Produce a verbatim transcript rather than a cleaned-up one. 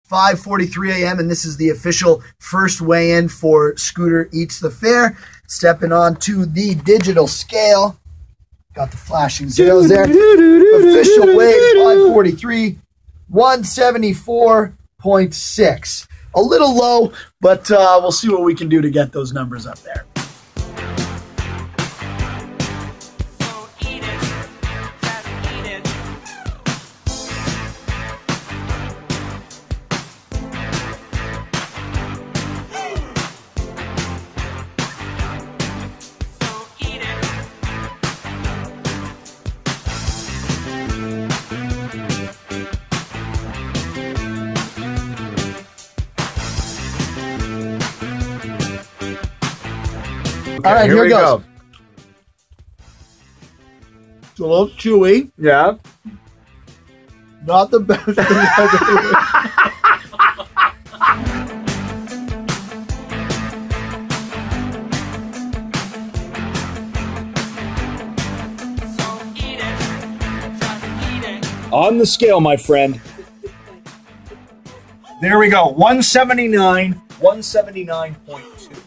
five forty-three a m and this is the official first weigh-in for Scooter Eats the Fair. Stepping on to the digital scale. Got the flashing zeros there. Official weight, five forty-three, one seventy-four point six. A little low, but uh, we'll see what we can do to get those numbers up there. Okay, all right, here, here we goes. go. It's a little chewy. Yeah. Not the best thing ever. On the scale, my friend. There we go. one seventy-nine, one seventy-nine point two.